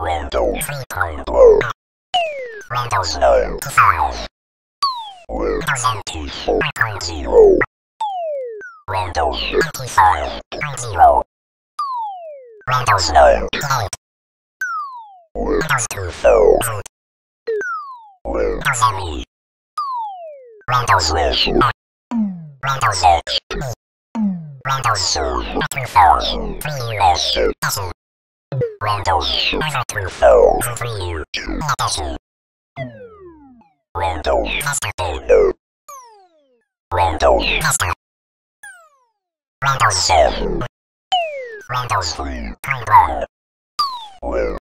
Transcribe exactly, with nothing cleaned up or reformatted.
Windows three point oh. Windows ninety-five. Windows N T four point oh. Windows ninety-five point oh. Windows ninety-eight. Windows two thousand. Windows M E. Windows Vision. Windows X P. Windows Server two thousand three Edition. Windows Server two thousand three Edition. Windows Vista Data. Windows Vista. Windows seven. Windows three point one.